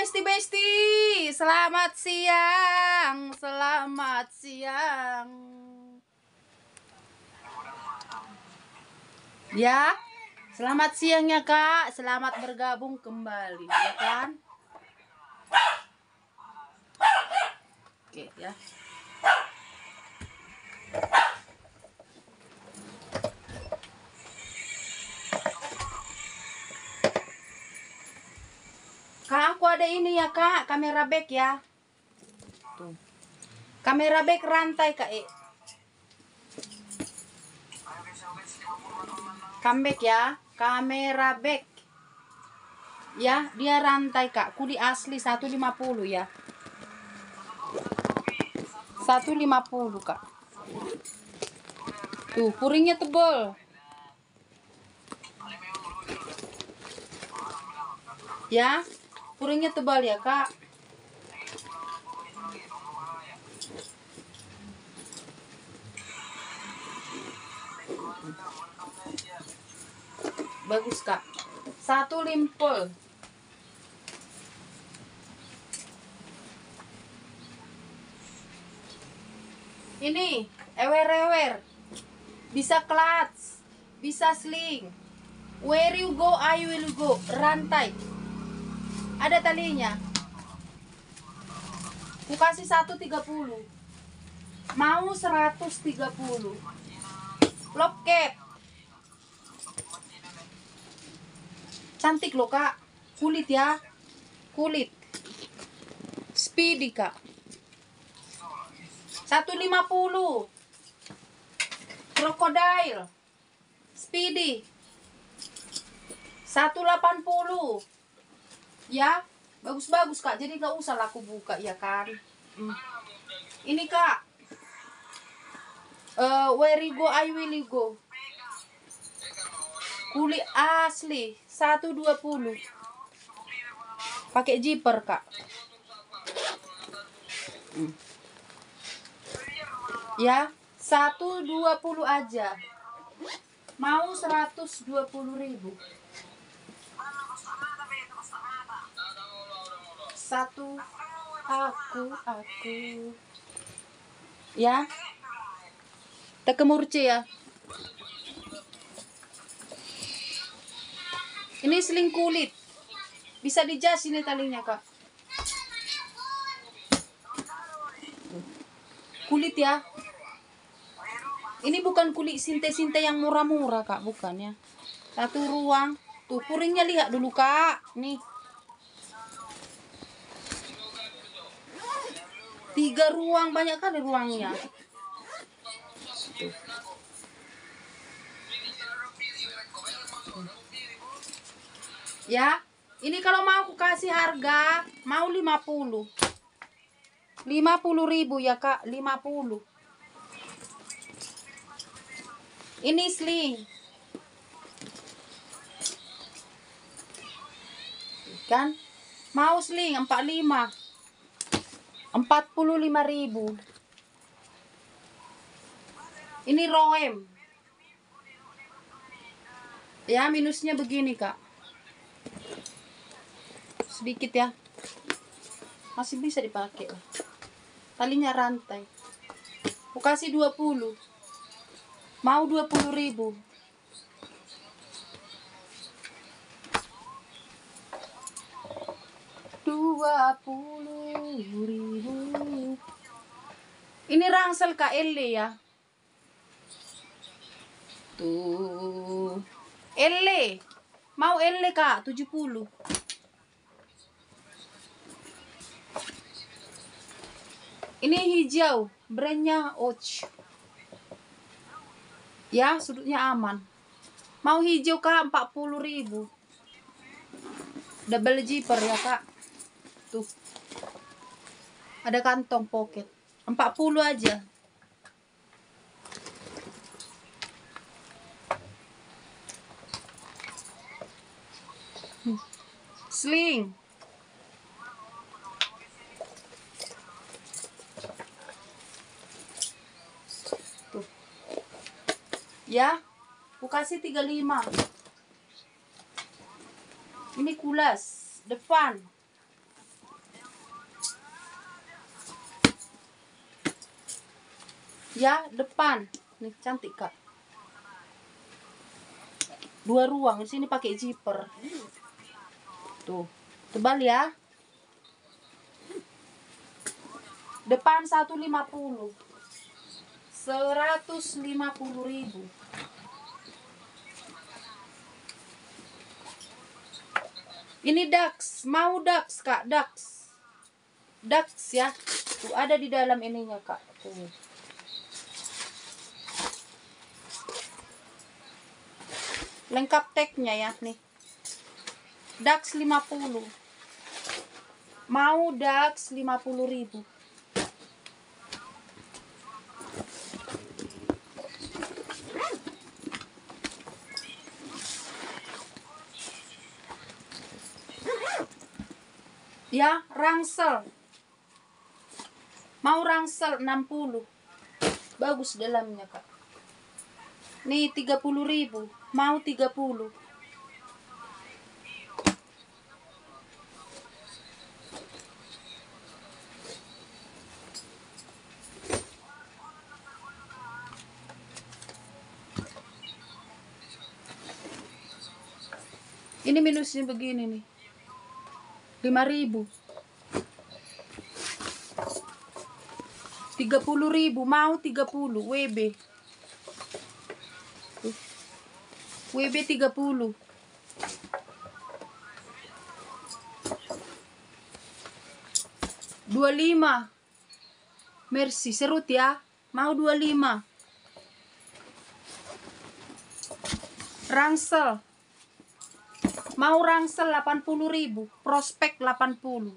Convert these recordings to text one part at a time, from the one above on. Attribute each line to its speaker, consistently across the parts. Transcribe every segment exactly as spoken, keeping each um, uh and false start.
Speaker 1: besti-besti, selamat siang, selamat siang. Ya, selamat siang ya Kak, selamat bergabung kembali, ya kan? Oke ya. Kak, aku ada ini ya Kak, kamera back ya. Tuh. Kamera back rantai Kak. Eh. Comeback ya, kamera back. Ya, dia rantai Kak, kuli asli seratus lima puluh ya. seratus lima puluh Kak. Tuh, puringnya tebal. Ya, puringnya tebal ya Kak. Bagus Kak. Satu limpel. Ini ewer-ewer. Bisa clutch, bisa sling. Where you go, I will go. Rantai. Ada talinya. Ku kasih seratus tiga puluh. Mau seratus tiga puluh. Loket. Cantik loh Kak. Kulit ya. Kulit. Speedy Kak. seratus lima puluh. Crocodile. Speedy. seratus delapan puluh. Ya, bagus-bagus Kak. Jadi gak usah lah aku buka ya kan. Hmm. Ini Kak. Uh, where you go, I will go. Kulit asli seratus dua puluh. Pakai zipper Kak. Hmm. Ya, seratus dua puluh aja. Mau seratus dua puluh ribu. Satu aku aku ya tekemurce ya. Ini seling kulit, bisa dijas ini talinya Kak. Kulit ya. Ini bukan kulit sinte-sinte yang murah-murah Kak, bukan ya. Satu ruang. Tuh puringnya lihat dulu Kak. Nih. Tiga ruang, banyak kali ruangnya. Tuh. Ya, ini kalau mau aku kasih harga, mau lima puluh. lima puluh ribu ya Kak, lima puluh. Ini sling. Kan? Mau sling empat puluh lima. empat puluh lima ribu. Ini roem. Ya, minusnya begini Kak. Sedikit ya. Masih bisa dipakai lah. Talinya rantai. Aku kasih dua puluh. Mau dua puluh ribu. dua puluh ribu. Ini rangsel K L ya. Tuh. L. Mau L Kak, tujuh puluh. Ini hijau, brandnya Och. Ya, sudutnya aman. Mau hijau Kak, empat puluh ribu. Double zipper ya Kak. Tuh. Ada kantong pocket. empat puluh aja. Hmm. Sling. Tuh. Ya. Aku kasih tiga puluh lima. Ini kulas depan. Ya, depan. Nih cantik, Kak. Dua ruang. Di sini pakai zipper. Tuh, tebal ya. Depan seratus lima puluh. seratus lima puluh ribu. Ini Dax, mau Dax, Kak, Dax. Dax ya. Tuh ada di dalam ininya, Kak. Tuh. Lengkap tagnya ya nih. Dax lima puluh. Mau Dax lima puluh ribu. Ya, rangsel. Mau rangsel enam puluh. Bagus dalamnya, Kak. Nih tiga puluh ribu. Mau tiga puluh. Ini minusnya begini nih. lima ribu. tiga puluh ribu. Mau tiga puluh. W B. W B tiga puluh. dua puluh lima. Mercy, serut ya. Mau dua puluh lima. Rangsel. Mau rangsel delapan puluh ribu. Prospek delapan puluh.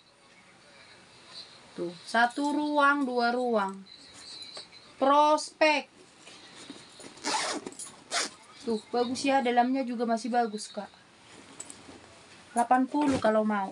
Speaker 1: Tuh, satu ruang, dua ruang. Prospek. Tuh, bagus ya. Dalamnya juga masih bagus, Kak. delapan puluh kalau mau.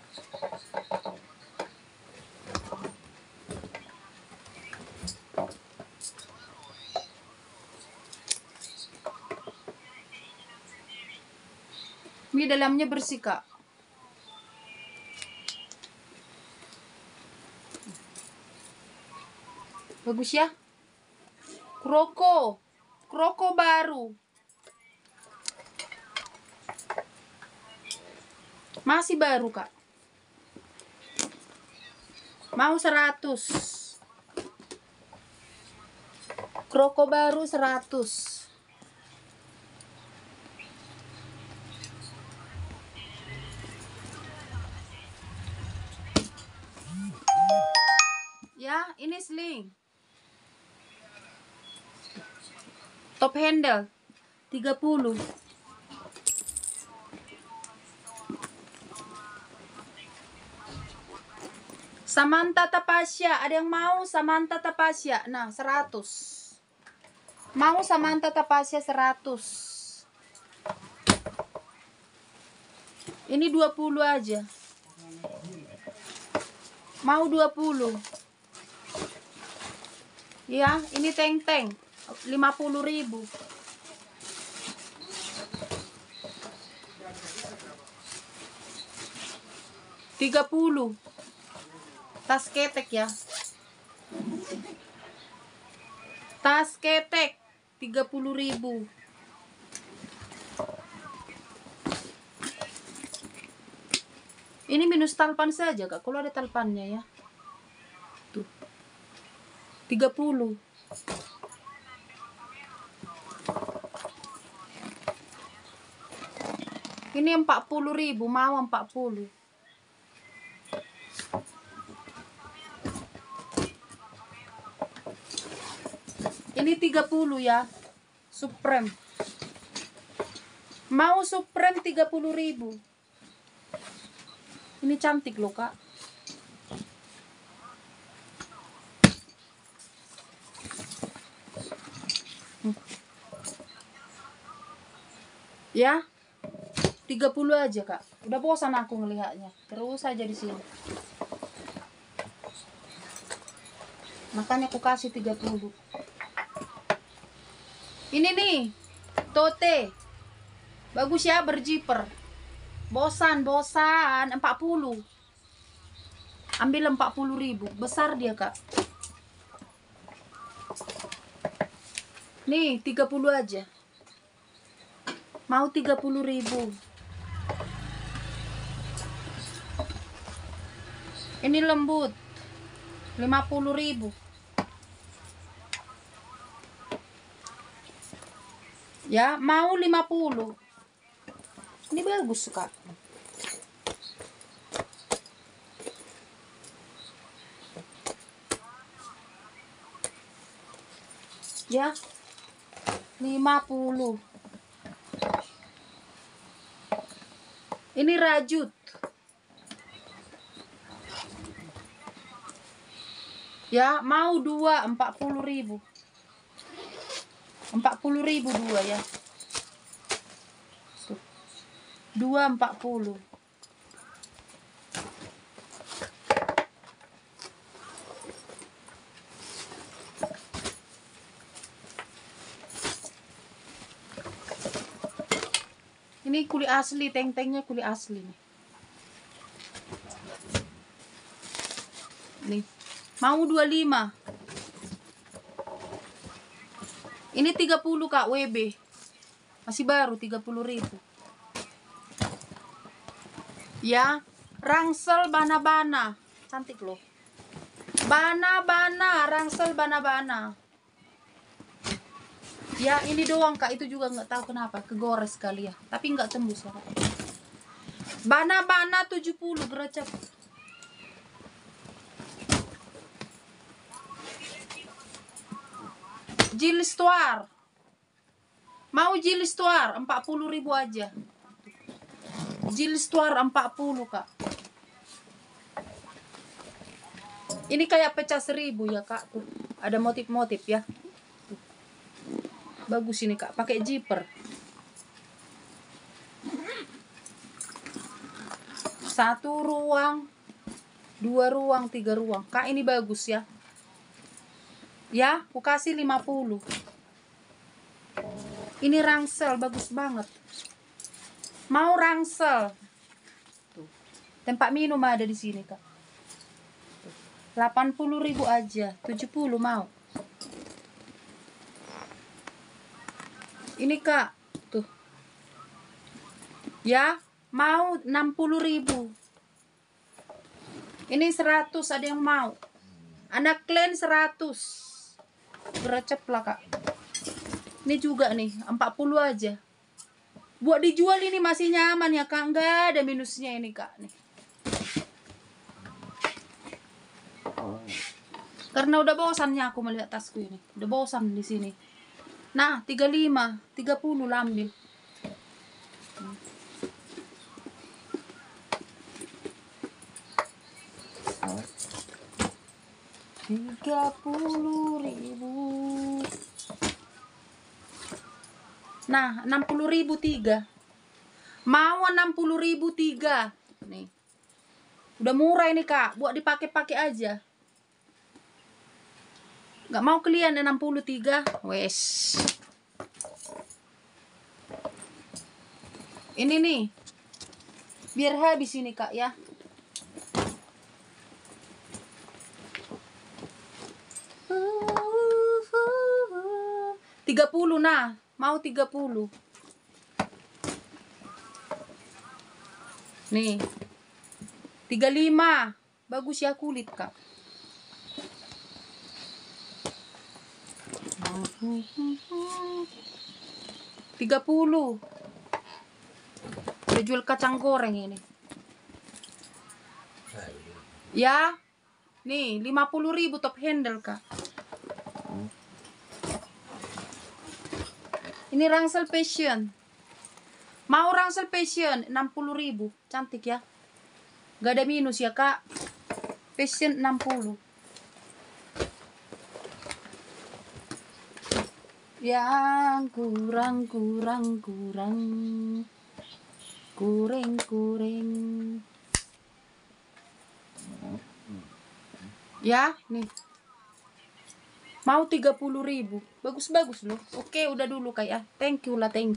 Speaker 1: Ini dalamnya bersih, Kak. Bagus ya. Kroko. Kroko baru. Masih baru, Kak. Mau seratus. Kroko baru seratus. Ya, ini sling. Top handle tiga puluh. Samantha Tapasya, ada yang mau Samantha Tapasya? Nah, seratus. Mau Samantha Tapasya seratus. Ini dua puluh aja. Mau dua puluh. Ya, ini teng-teng lima puluh ribu. tiga puluh. Tas ketek ya. Tas ketek tiga puluh ribu. Ini minus talpan saja, Kak. Kalau ada talpannya ya. Tuh. tiga puluh. Ini empat puluh ribu, mau empat puluh. Ini tiga puluh ya. Supreme. Mau Supreme tiga puluh ribu. Ini cantik loh, Kak. Hmm. Ya. tiga puluh aja, Kak. Udah bosan aku ngelihatnya. Terus aja di sini. Makanya aku kasih tiga puluh. Ini nih. Tote. Bagus ya, berjiper. Bosan, bosan. empat puluh. Ambil empat puluh ribu. Besar dia, Kak. Nih, tiga puluh aja. Mau tiga puluh ribu. Ini lembut. lima puluh ribu. Ya, mau lima puluh. Ini bagus, Kak. Ya, lima puluh. Ini rajut. Ya, mau dua, empat puluh ribu. Empat puluh ribu dua ya. Dua empat puluh. Ini kulit asli, teng-tengnya kulit asli nih. Nih. Mau dua puluh lima. Ini tiga puluh Kak, W B. Masih baru tiga puluh ribu. Ya, rangsel bana-bana. Cantik loh. Bana-bana, rangsel bana-bana. Ya, ini doang Kak, itu juga nggak tahu kenapa, kegores kali ya. Tapi nggak tembus ya Kak. Bana-bana tujuh puluh geracap. Jilistuar. Mau jilistuar empat puluh ribu aja. Jilistuar empat puluh Kak. Ini kayak pecah seribu ya Kak. Tuh, ada motif-motif ya. Tuh. Bagus ini Kak, pakai zipper. Satu ruang, dua ruang, tiga ruang. Kak, ini bagus ya. Ya, aku kasih lima puluh. Ini rangsel, bagus banget. Mau rangsel. Tuh. Tempat minum ada di sini, Kak. delapan puluh ribu aja, tujuh puluh mau. Ini, Kak. Tuh. Ya, mau enam puluh ribu. Ini seratus, ada yang mau. Anak klen seratus. Geracep lah Kak. Ini juga nih empat puluh aja. Buat dijual ini masih nyaman ya Kak. Enggak ada minusnya ini Kak nih. Karena udah bosannya aku melihat tasku ini. Udah bosan di sini. Nah, tiga puluh lima, tiga puluh lah ambil. Tiga puluh ribu. Nah, enam puluh ribu tiga. Mau enam puluh ribu tiga. Nih. Udah murah ini Kak. Buat dipakai-pakai aja. Gak mau kalian enam puluh tiga. Wes. Ini nih. Biar habis ini Kak ya. tiga puluh nah, mau tiga puluh. Nih. tiga puluh lima. Bagus ya kulit, Kak. tiga puluh. Udah jual kacang goreng ini. Ya. Nih, lima puluh ribu top handle, Kak. Ini rangsel passion. Mau rangsel passion enam puluh ribu. Cantik ya. Gak ada minus ya Kak. Passion enam puluh. Yang kurang kurang kurang. Kureng kureng. Ya, nih. Mau tiga puluh ribu. Bagus-bagus loh. Oke, udah dulu kayak. Thank you lah, thank you.